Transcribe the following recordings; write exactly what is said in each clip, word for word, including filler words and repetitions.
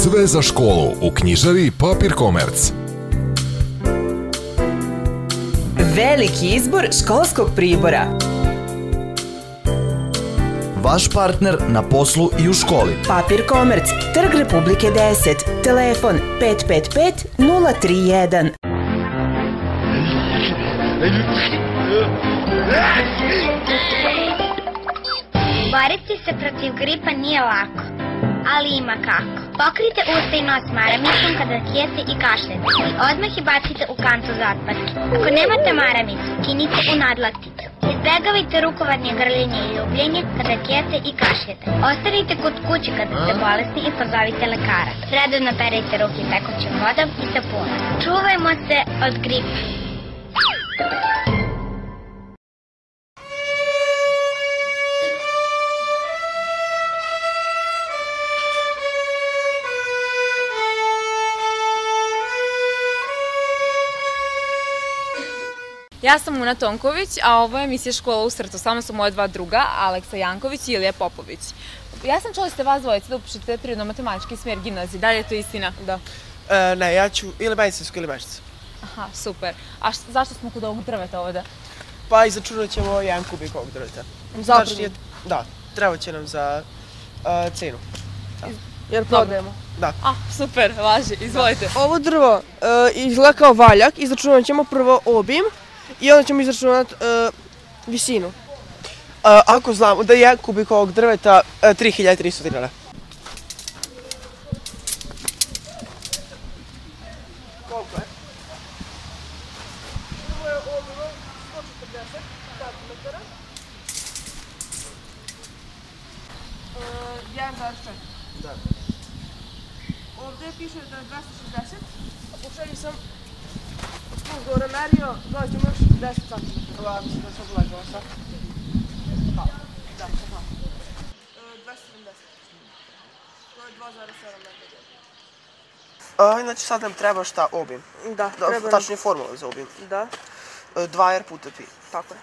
Sve za školu u knjižari Papir Komerc. Veliki izbor školskog pribora. Vaš partner na poslu i u školi. Papir Komerc, Trg Republike deset, telefon pet pet pet nula tri jedan. Boriti se protiv gripa nije lako, ali ima kako. Pokrite usta i nos maramicom kada kijete i kašljete i odmah je bacite u kantu za otpad. Ako nemate maramicu, kinite u nadlakticu. Izbegavajte rukovodnje, grljenje i ljubljenje kada kijete i kašljete. Ostanite kod kuće kada ste bolesni i pozovite lekara. Redovno perite ruke tekućom vodom i sapunom. Čuvajmo se od gripa. Ja sam Muna Tonković, a ovo je emisija Škola u srcu. Samo su moje dva druga, Aleksa Janković i Ilija Popović. Ja sam čula da ste vas dvojice da upišete prirodno-matematički smjer gimnazije. Da li je to istina? Da. E, ne, ja ću ili medicinsku ili mešicu. Aha, super. A zašto smo kod ovog drveta ovde? Pa izračunat ćemo jedan kubik ovog drveta. Zapravo? Da, treba će nam za uh, cenu. Da. Jer prodajemo. Da. A, super, važi, izvolite. Ovo drvo uh, izgleda kao valjak, izračunat ćemo prvo obim i onda ćemo izračunati uh, visinu. Uh, ako znamo da je jedan kubik ovog drveta uh, tri hiljade tristo dinara. Koliko je? Prvo je obim sto četrdeset centimetara. jedan zarez četiri. Da. Ovdje piše da je dvesta šezdeset, a po šelji sam spust gore merio, dođe ćemo još deset centimetara. Hvala, mislim da sam odležala sad. Da, da, aha. dvesta sedamdeset. To je dva zarez sedam metara. Znači sad nam treba šta obim? Da, treba nam. Tačnije formula za obim. Da. dva er puta pi. Tako je.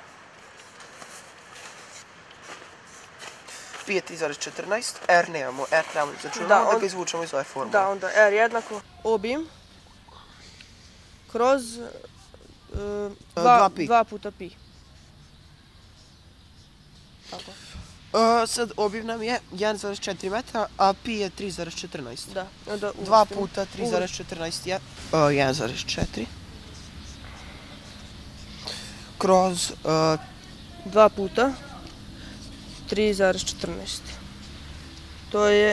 Pi je tri zarez četrnaest, R nemamo, R trebamo izračunamo, da ga izvučemo iz ove formule. Da, onda R jednako obim kroz dva puta pi. Tako. Sad obim nam je jedan zarez četiri metra, a pi je tri zarez četrnaest. Da. dva puta tri zarez četrnaest je jedan zarez četiri. Kroz dva puta tri zarez četrnaest. To je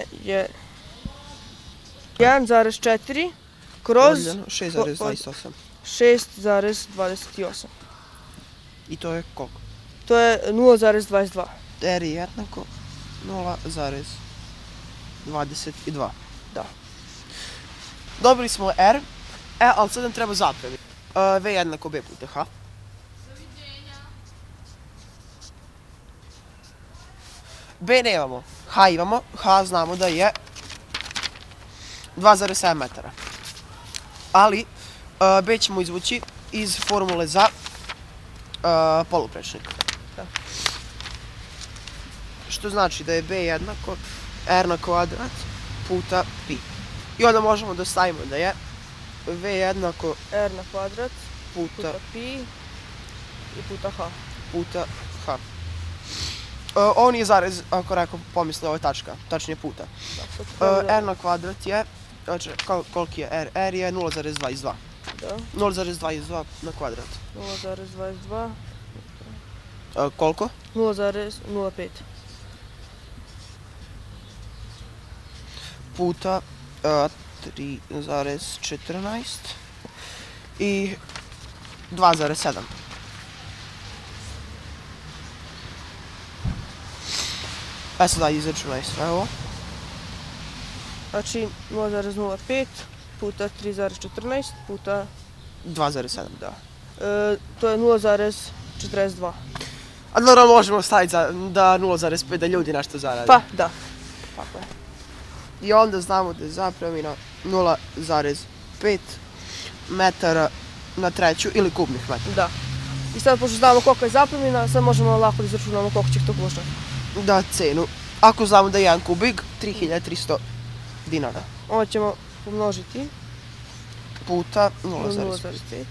jedan zarez četiri kroz šest zarez dvadeset osam. šest zarez dvadeset osam. I to je koliko? To je nula zarez dvadeset dva. R je jednako nula zarez dvadeset dva. Da. Dobili smo R, e, ali sad nam treba zapraviti. V jednako B puta H. B nemamo, H imamo, H znamo da je dva zarez sedam metara. Ali B ćemo izvući iz formule za poluprečnik. Što znači da je B jednako R na kvadrat puta pi. I onda možemo da stavimo da je V jednako R na kvadrat puta pi i puta H. Puta H. Ovo nije zarez, ako rekao pomisle, ovo je tačka, tačnije puta. R na kvadrat je, znači koliki je R? R je nula zarez dvadeset dva. nula zarez dvadeset dva na kvadrat. nula zarez dvadeset dva. Koliko? nula zarez nula pet. Puta tri zarez četrnaest i dva zarez sedam. E sad dalje izračunaj sve ovo. Znači nula zarez nula pet puta tri zarez četrnaest puta dva zarez sedam, da. To je nula zarez četrdeset dva. A naravno možemo staviti da nula zarez pet, da ljudi nešto zarade. Pa, da. Tako je. I onda znamo da je zapremina nula zarez pet metara na treću ili kubnih metara. Da. I sad, pošto znamo koliko je zapremina, sad možemo lako da izračunamo koliko će to koštati. Da, cenu. Ako znamo da je jedan kubik, tri hiljade tristo dinara. Ovo ćemo pomnožiti puta nula zarez pet.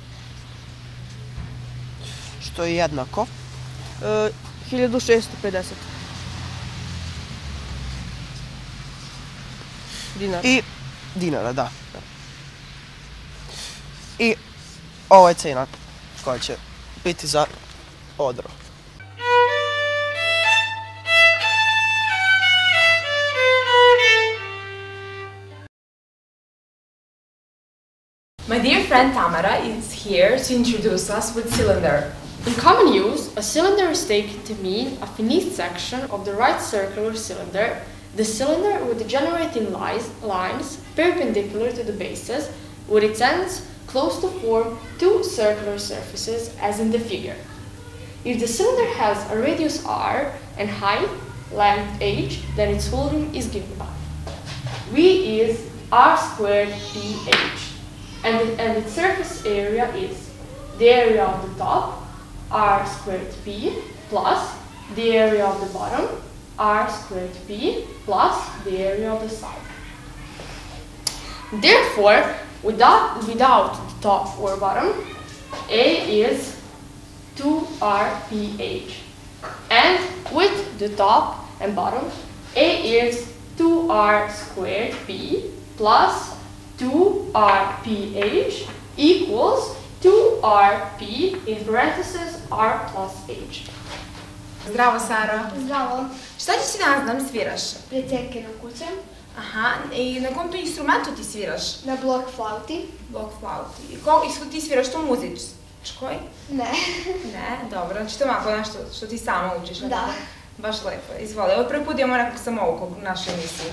Što je jednako? hiljadu šesto pedeset. Dinara. I dinara, da. I ovo je cena koja će biti za odro. My dear friend Tamara is here to introduce us with cylinder. In common use, a cylinder is taken to mean a finite section of the right circular cylinder, the cylinder with the generating lines perpendicular to the bases, with its ends close to form two circular surfaces as in the figure. If the cylinder has a radius r and height, length h, then its volume is given by V is r squared ph, and, the, and its surface area is the area of the top, r squared p, plus the area of the bottom, r squared p, plus the area of the side. Therefore, without, without the top or bottom, A is two r p h, and with the top and bottom, A is two r squared p plus two r p h equals two r p in parentheses r plus h. Zdravo, Sara. Zdravo. Šta ćeš ti danas da nam sviraš? Precetke na kućem. Aha, i na kom to instrumentu ti sviraš? Na blok flauti. Blok flauti. I ko, i ti sviraš to muzičkoj? Ne. Ne, dobro, znači to je ovako nešto što ti sama učiš. Da. Baš lepo, izvoli. Ovo prvi put imamo nekog samoukog u našoj emisiji.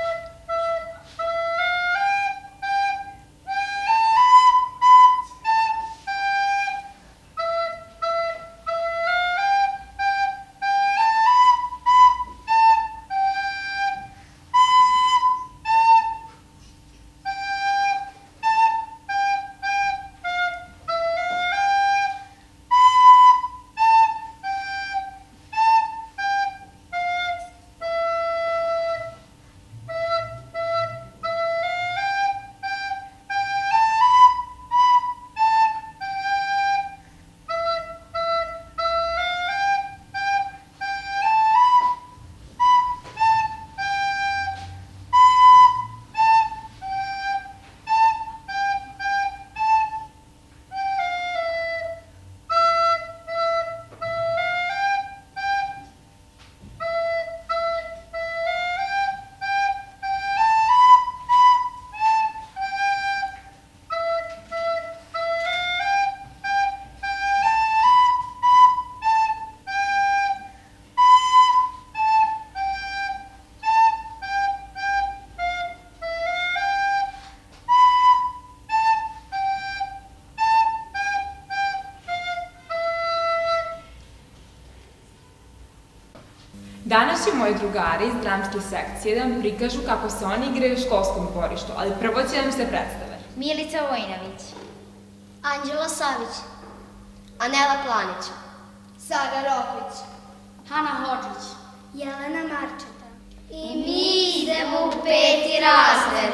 Danas će moji drugari iz dramske sekcije da nam prikažu kako se oni igraju u školskom dvorištu, ali prvo će nam se predstave. Milica Vojinović, Anđela Savić, Anela Planić, Sara Rokvić, Hana Hodžić, Jelena Marčeta. I mi idemo u peti razred.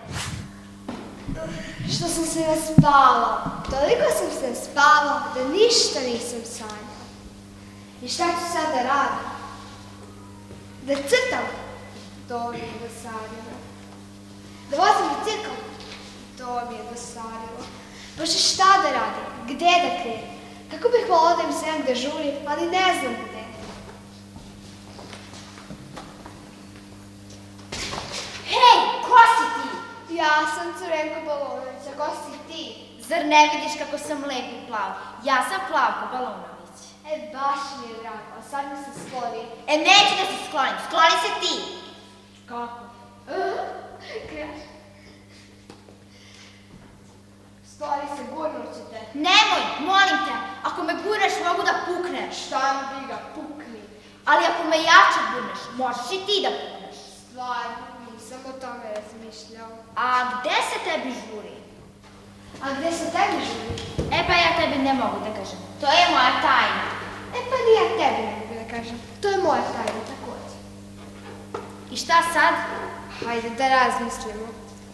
Što sam se naspala, toliko sam se naspala da ništa nisam sanjala. I šta ću sad da radim? Da crtam? To mi je dosadilo. Da vozim bicikl? To mi je dosadilo. Baš šta da radim? Gde da krenem? Kako bih volila da im se negde žuri, ali ne znam gde. Hej, ko si ti? Ja sam Curenko Balonović, a ko si ti? Zar ne vidiš kako sam lep i plav? Ja sam Plavko Balonović. E, baš mi je drago, a sad mi se skloni. E, neću da se sklonim, skloni se ti. Kako? Kraš. Skloni se, gurnut ću te. Nemoj, molim te, ako me gurneš mogu da pukneš. Šta mi briga, pukni. Ali ako me jače gurneš, možeš i ti da pukneš. Stvarno, nisam o tome razmišljao. A gde se tebi žuri? A gde se tebi žuri? E pa ja tebi ne mogu da kažem, to je moja tajna. E pa ni ja tebi ne mogu da kažem, to je moja tajna također. I šta sad? Hajde da razmislimo.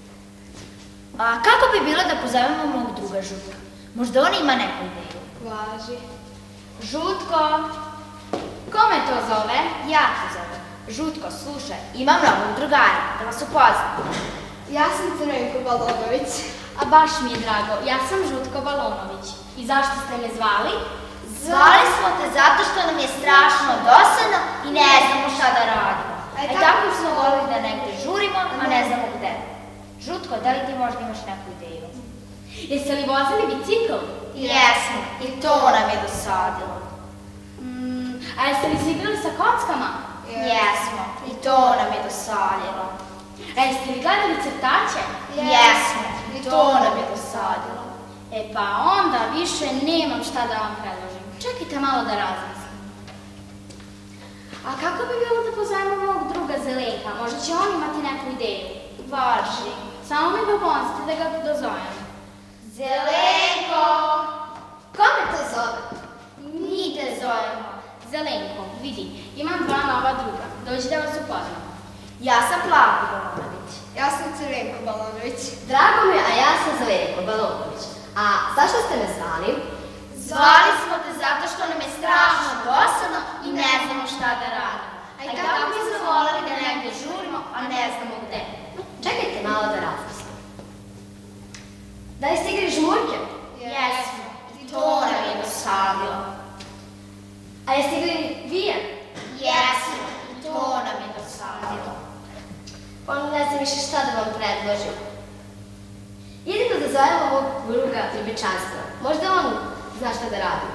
A kako bi bilo da pozovemo mog druga Žutka? Možda on ima neku ideju. Važi. Žutko! Kome to zove? Ja te zovem. Žutko, slušaj, imam novog drugara, da vas upoznam. Ja sam Crvenko Balonović. A baš mi je drago, ja sam Žutko Balonović. I zašto ste me zvali? Zvali smo te zato što nam je strašno dosadno i ne znamo šta da radimo. A i tako smo volili da negde žurimo, a ne znamo gde. Žutko, da li ti možda imaš neku ideju? Jeste li vozili bicikl? Jesmo, i to nam je dosadilo. Mm, a jeste li se igrali sa kockama? Jesmo, i to nam je dosadilo. A jeste li gledali crtače? Jesmo, i to nam je dosadilo. E pa onda više nemam šta da vam predložim. Čekajte malo da razmislim. A kako bi bilo da pozovemo mog druga Zelenka? Možda će on imati neku ideju. Važi. Samo mi pomozite da ga dozovem. Zelenko! Kome te zove? Mi te zovemo. Zelenko, vidi, imam dva nova druga. Dođi da vas upoznam. Ja sam Plavko Balonović. Ja sam Crvenko Balonović. Drago mi je, a ja sam Zverko Balonović. A zašto ste me zvali? Zvali smo te zato što nam je strašno dosadno i ne znamo šta da radimo. A i tako mi smo voleli da negdje žurimo, a ne znamo gde. Čekajte malo da razmislim. Da li ste igrali žmurke? Jesmo. I to nam je dosadilo. A jeste igrali vijen? Jesmo. I to nam je dosadilo. On ne znam više šta da vam predložim. Idemo da zovemo ovog druga Ljubičanstva. Možda on zna šta da radimo.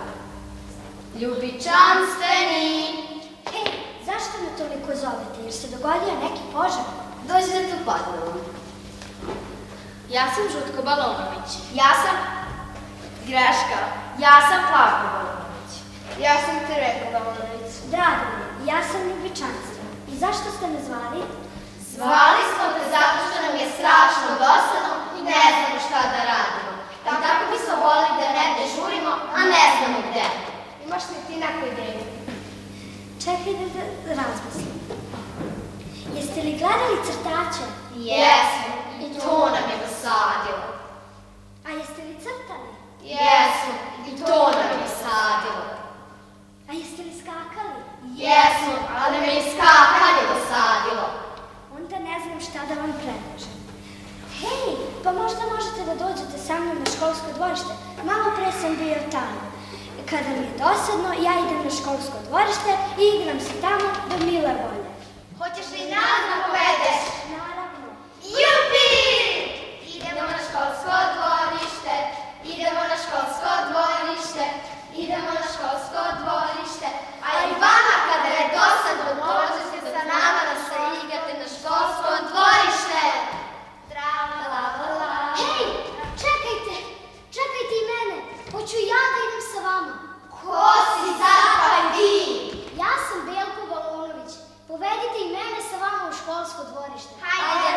Ljubičanstveni! Hej, zašto me toliko zovete? Jer se dogodio neki požar? Dođi da te upoznamo. Ja sam Žutko Balonović. Ja sam... Greška. Ja sam Plavko Balonović. Ja sam Crvenko Balonović. Drago mi, ja sam Ljubičanstvo. I zašto ste me zvali? Zvali smo te zato što nam je strašno dosadno i ne znamo šta da radimo. I tako bismo volili da negde žurimo, a ne znamo gde. Imaš li ti neku ideju? Čekaj da, da razmislim. Jeste li gledali crtače? Jesmo. I to nam je dosadilo. A jeste li crtali? Jesmo. I to nam je dosadilo. A jeste li skakali? Jesmo, ali me i skakanje dosadilo. Onda ne znam šta da vam predložim. Hej, pa možda možete da dođete sa mnom na školsko dvorište. Malo pre sam bio tamo. Kada mi je dosadno, ja idem na školsko dvorište i igram se tamo do mile volje. Hoćeš li nas da povedeš? Naravno. Jupi! Idemo na školsko dvorište, idemo na školsko dvorište, idemo na školsko dvorište. A i vama kada je dosadno, možete sa nama da se igrate na školsko dvorište. Tra-la-la-la. Hej, čekajte, čekajte i mene. Hoću ja da idem sa vama. Ko si zapaj vi? Ja sam Belko Balonović. Povedite i mene sa vama u školsko dvorište. Hajde.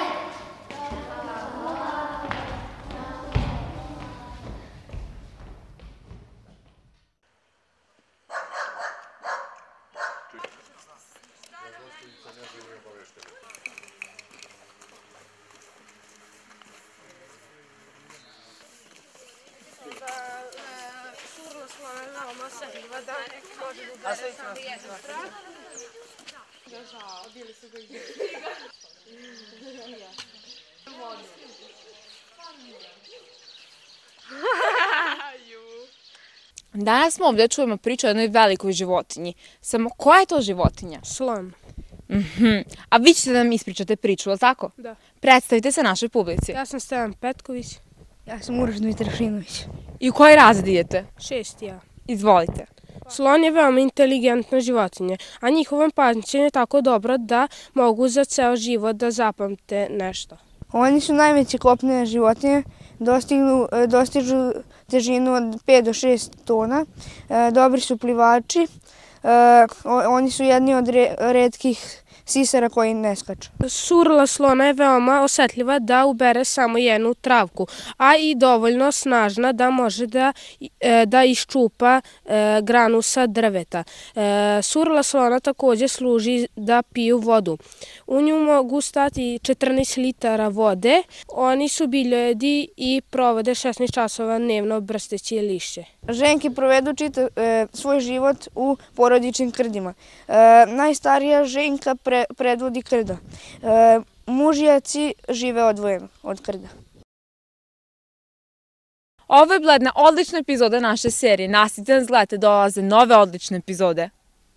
Danas smo ovdje čujemo priču o jednoj velikoj životinji. Samo koja je to životinja? Slon. Mhm. A vi ćete nam ispričati priču, je li tako? Da. Predstavite se našoj publici. Ja sam Stevan Petković. Ja sam Uroš Dmitrišinović. I u koji razred idete? Šest ja. Izvolite. Slon je veoma inteligentna životinja, a njihovo pamćenje je tako dobro da mogu za ceo život da zapamte nešto. Oni su najveće kopnene životinje, dostignu, dostižu težinu od pet do šest tona, dobri su plivači, oni su jedni od retkih sisara koji ne skaču. Surla slona je veoma osetljiva da ubere samo jednu travku, a i dovoljno snažna da može da, da iščupa granu sa drveta. Surla slona takođe služi da piju vodu. U nju mogu stati četrnaest litara vode. Oni su biljojedi i provode šesnaest časova dnevno brsteći lišće. Ženke provedu čitav e, svoj život u porodičnim krdima. E, najstarija ženka pre, predvodi krda. E, mužjaci žive odvojeno od krda. Ovo je bila jedna odlična epizoda naše serije. Nastavite nas gledate, dolaze nove odlične epizode.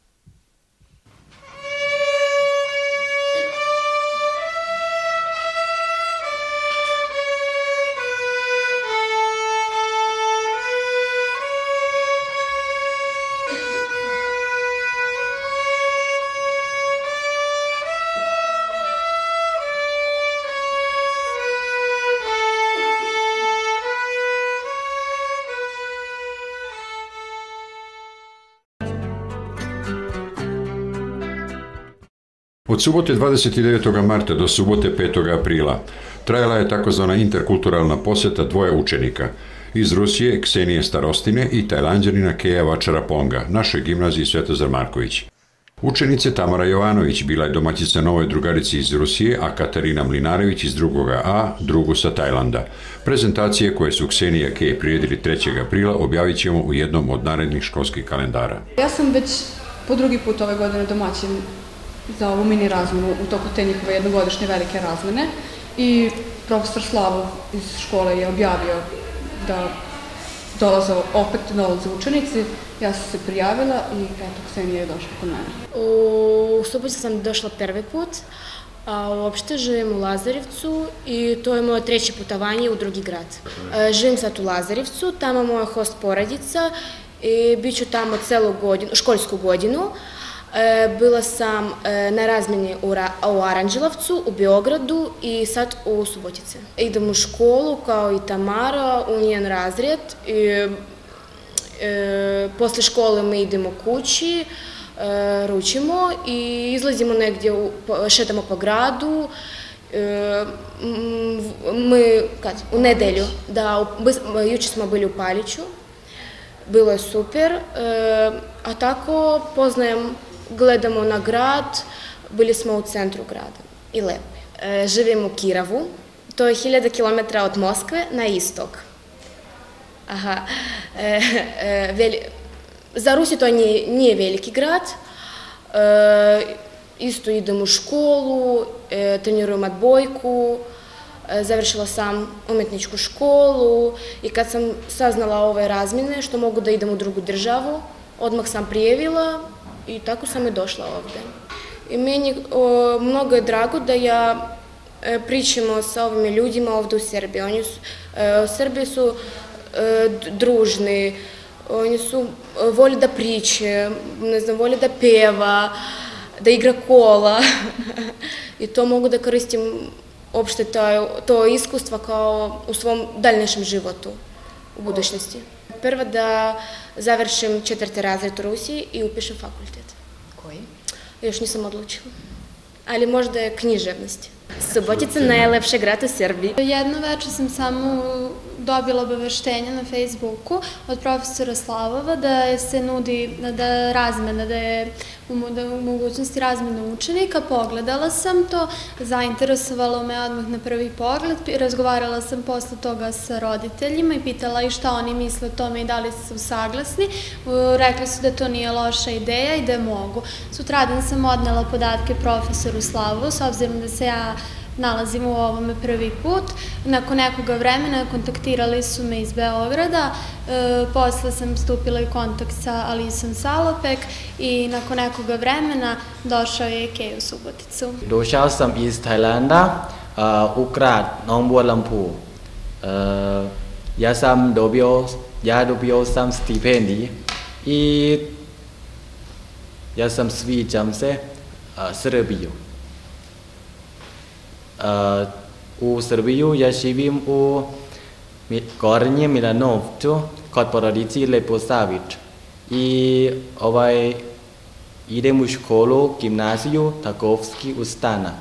Od subote dvadeset devetog marta do subote petog aprila trajala je takozvana interkulturalna poseta dvoje učenika iz Rusije, Ksenije Starostine i Tajlanđanina Keja Vačaraponga, našoj gimnaziji Svetozar Marković. Učenice Tamara Jovanović bila je domaćica novoj drugarici iz Rusije, a Katarina Mlinarević iz drugoga A, drugu sa Tajlanda. Prezentacije koje su Ksenija i Kej priredili trećeg aprila objavit ćemo u jednom od narednih školskih kalendara. Ja sam već po drugi put ove godine domaćin za ovu mini razmenu u toku te njihove jednogodišnje velike razmene i profesor Slavo iz škole je objavio da dolaze, opet dolaze učenici. Ja sam se prijavila i eto, Ksenija je došla kod mene. U Subotici sam došla prvi put, a uopšte živim u Lazarevcu i to je moje treće putovanje u drugi grad. Živim sad u Lazarevcu, tamo moja host porodica i bit ću tamo celu godinu, školsku godinu. Bila sam na razmjeni u Aranđelovcu, u Beogradu i sad u Subotici. Idem u školu kao i Tamara, u njen razred. Posle škole mi idemo kući, ručimo i izlazimo negdje, šetamo po gradu. Mi, kad, u nedelju, da, juče smo bili u Paliću, bilo je super, a tako poznajem, gledamo na grad, bili smo u centru grada i lepo je. Živim u Kiravu, to je hiljada kilometara od Moskve na istok. Aha, e, e, veli, za Rusiju to nije, nije veliki grad, e, isto idem u školu, e, trenirujem odbojku, e, završila sam umetničku školu i kad sam saznala ove razmjene što mogu da idem u drugu državu, odmah sam prijavila i tako sam i došla ovde. I meni o, mnogo je drago da ja e, pričamo sa ovim ljudima ovde u Srbiji. Oni su, e, Srbi su e, družni, oni su voli da priče, ne znam, voli da peva, da igra kola. I to mogu da koristim opšte to, to iskustva kao u svom daljnješem životu u budućnosti. Prvo da završim četvrti razred u Rusiji i upišem fakultet. Koji? Još nisam odlučila. Ali možda je književnost. Subotica je najlepši grad u Srbiji. Jedno večer sam samo dobila obaveštenje na Facebooku od profesora Slavova da se nudi da razmena, da je u mogućnosti razmena učenika. Pogledala sam to, zainteresovalo me odmah na prvi pogled. Razgovarala sam posle toga sa roditeljima i pitala ih šta oni misle o tome i da li su saglasni. Rekli su da to nije loša ideja i da mogu. Sutradan sam odnela podatke profesoru Slavovu, s obzirom da se ja nalazim u ovome prvi put. Nakon nekoga vremena kontaktirali su me iz Beograda, e, posle sam stupila u kontakt sa Alisom Salopek i nakon nekoga vremena došao je Kej u Suboticu. Došao sam iz Tajlanda uh, u grad Nong Bua Lampu. Uh, ja sam dobio, ja dobio sam stipendij i ja sam sviđam se uh, Srbiju. Uh, u Srbiju ja živim u Gornjem Milanovcu kod porodici Leposavić i ovaj idem u školu, gimnaziju, Takovski ustanak.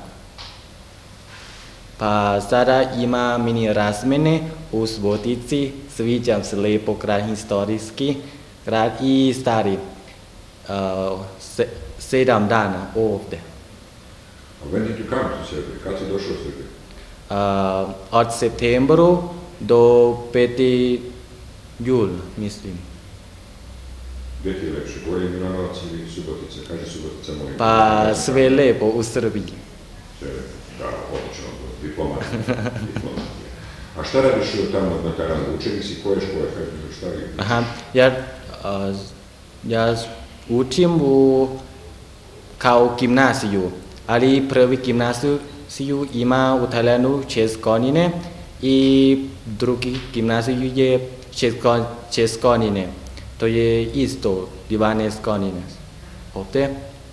Pa sada ima mini razmene u Subotici, sviđam se lepo grad historijski, grad i stari uh, se, sedam dana ovde. A when did you come to Serbia? Kad si došao u Srbiju? Uh, od septembru do peti jul, mislim. Gdje ti je lepše, Gornji Milanovac ili Subotica? Kaže Subotica, molim. Pa sve lepo u Srbiji. Sve lepo, da, odlično, diplomat. diplomat. A šta radiš tamo na Tajlandu? Učenik si koje škole, šta radiš? Aha, ja, uh, ja učim u, kao gimnaziju, ali prvi gimnaziju ima u Tajlandu šest godine i drugi gimnaziju je šest godine. To je isto dvanaest godina ovde.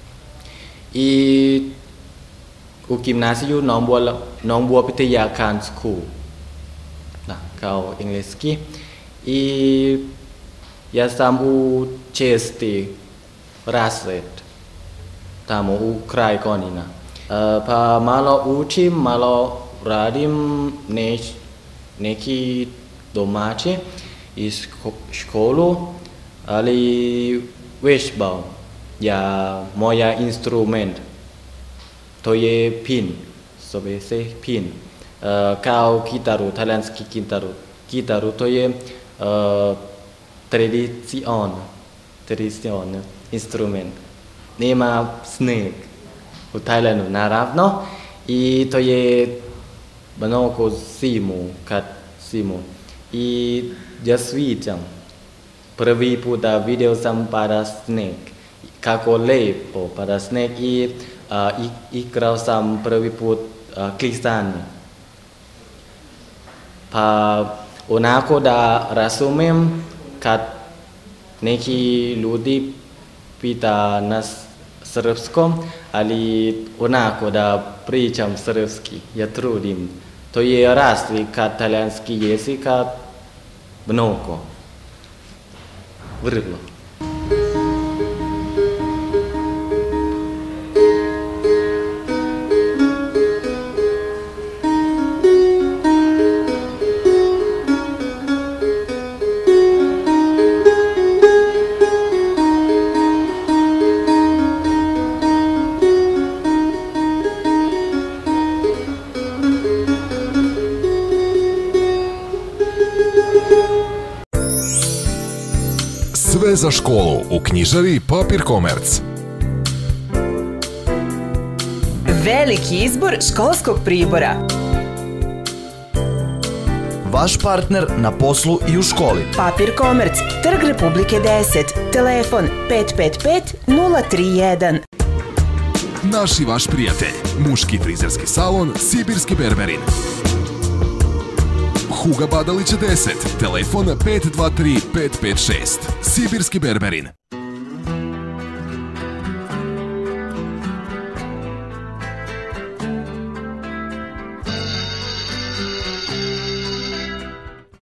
I u gimnaziju Nong Bua Pitayakan School, da, kao engleski. I ja sam u česti razred, tamo u kraj godina. Uh, pa malo učim, malo radim neć, neki domaći iz školu, ali vježbam ja moja instrument. To je pin, zove se pin. Uh, kao gitaru, talijanski gitaru. Gitaru to je uh, tradicion, tradicion instrument. Nema sneg u Tajlandu, naravno. I to je mnogo zimu, kad zimu. I ja sviđam. Prvi put da vidio sam pada sneg, kako lepo pada sneg i uh, igrao sam prvi put uh, klizanje. Pa onako da razumem kad neki ljudi pita nas srpskom, ali onako da pričam srpski, ja trudim. To je razlika talijanski jezika mnogo. Vrlo. Sve za školu u knjižari Papir Komerc. Veliki izbor školskog pribora. Vaš partner na poslu i u školi. Papir Komerc, Trg Republike deset, telefon pet pet pet nula tri jedan. Naš i vaš prijatelj, muški frizerski salon Sibirski Berberin. Huga Badalića deset, telefon pet dva tri pet pet šest. Sibirski Berberin.